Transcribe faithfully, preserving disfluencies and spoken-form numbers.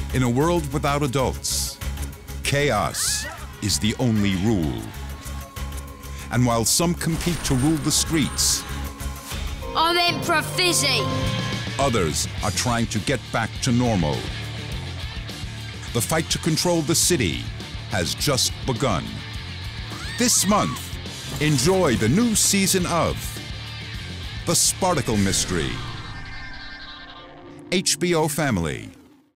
In a world without adults, chaos is the only rule. And while some compete to rule the streets, I'm Emperor Fizzy. Others are trying to get back to normal. The fight to control the city has just begun. This month, enjoy the new season of The Sparticle Mystery. H B O Family.